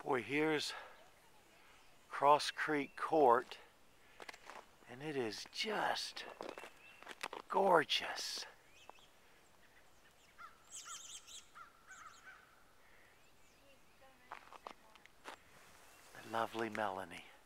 Boy, here's Cross Creek Court, and it is just gorgeous. The lovely Melanie.